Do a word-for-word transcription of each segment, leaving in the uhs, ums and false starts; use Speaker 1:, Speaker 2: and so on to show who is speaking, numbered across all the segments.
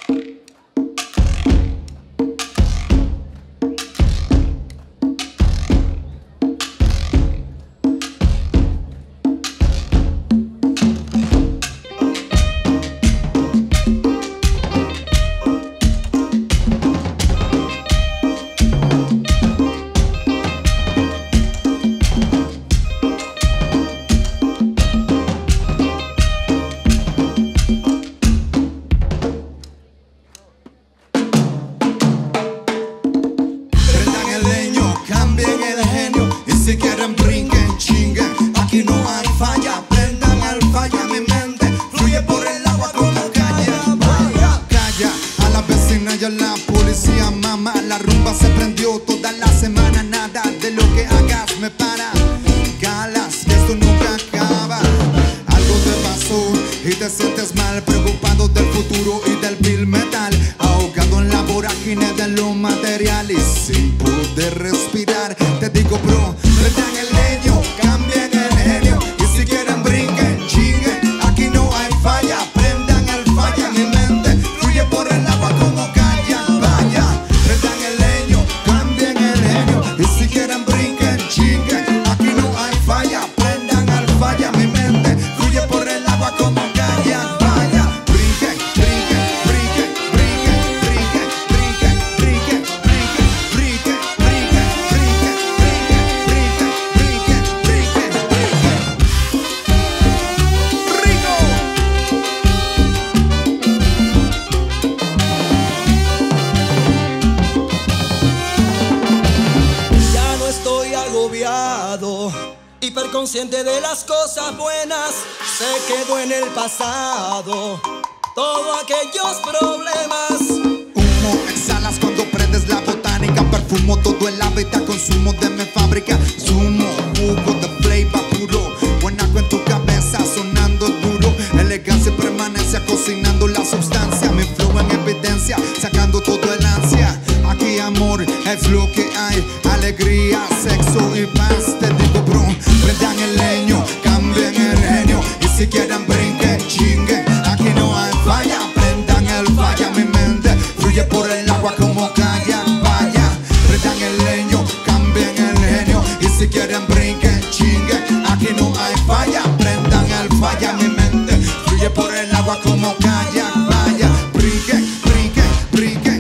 Speaker 1: Hiperconsciente de las cosas buenas, se quedó en el pasado todos aquellos problemas.
Speaker 2: Humo exhalas cuando prendes la botánica, perfumo todo el hábitat, consumo de mi fábrica. Sumo, jugo de flavor puro, guanaco en tu cabeza sonando duro. Elegancia y permanencia, cocinando la sustancia. Mi flow en evidencia, sacando todo el ansia. Aquí amor es lo que hay, alegría, sexo y paz. Te digo bro, prendan el leño, cambien el genio. Y si quieren brinquen, chinguen, aquí no hay falla. Prendan el falla, mi mente fluye por el agua como calla. Vaya, prendan el leño, cambien el genio. Y si quieren brinquen, chinguen, aquí no hay falla. Prendan el falla, mi mente fluye por el agua como calla. Vaya, brinquen, brinquen, brinquen.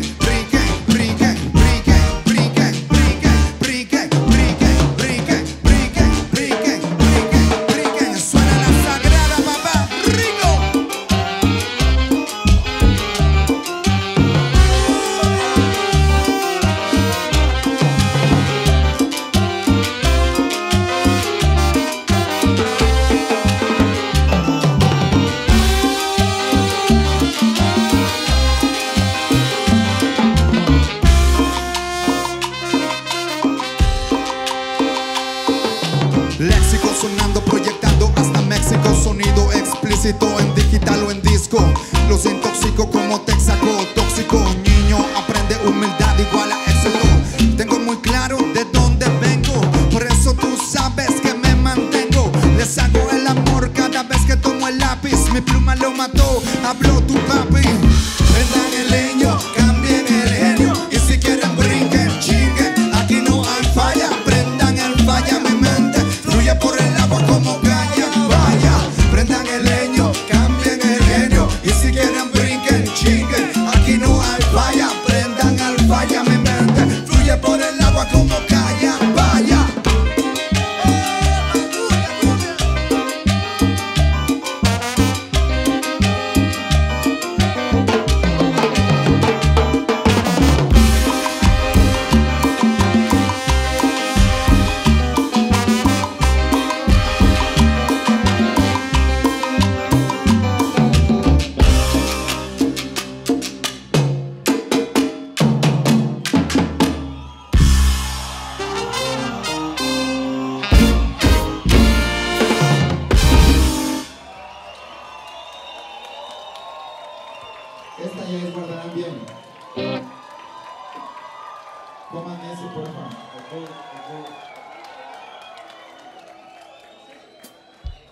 Speaker 2: Léxico sonando, proyectando hasta México. Sonido explícito en digital o en disco. Los intoxico como Texaco, tóxico. Niño, aprende humildad igual a éxito. Tengo muy claro de dónde vengo, por eso tú sabes que me mantengo. Les hago el amor cada vez que tomo el lápiz. Mi pluma lo mató, habló tu papi. Prendan el leño, cambien el genio. Y si quieren brinquen, chinguen, aquí no hay falla. Prendan el falla, mi mente fluye por el agua como calla. Vaya, prendan el leño, cambien el genio. Y si quieren brinquen, chinguen, aquí no hay falla. Prendan el falla, mi mente fluye por el agua como calla. Vaya.
Speaker 3: Esta ya es guardarán bien. Coman eso, por favor.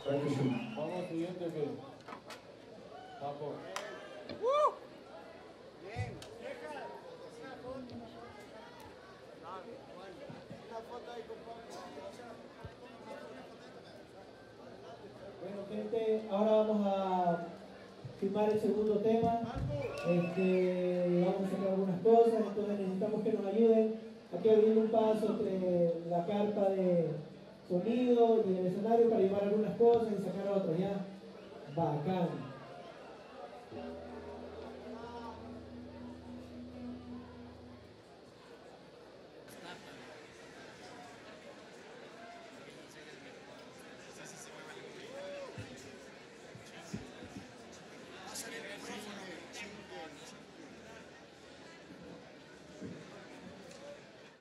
Speaker 3: Vamos, siguiente que. Tapo.
Speaker 4: Bueno, gente, ahora vamos a filmar el segundo tema. Este, vamos a sacar algunas cosas, entonces necesitamos que nos ayuden aquí abriendo un paso entre la carpa de sonido y el escenario para llevar algunas cosas y sacar otras, ¿ya? Bacán.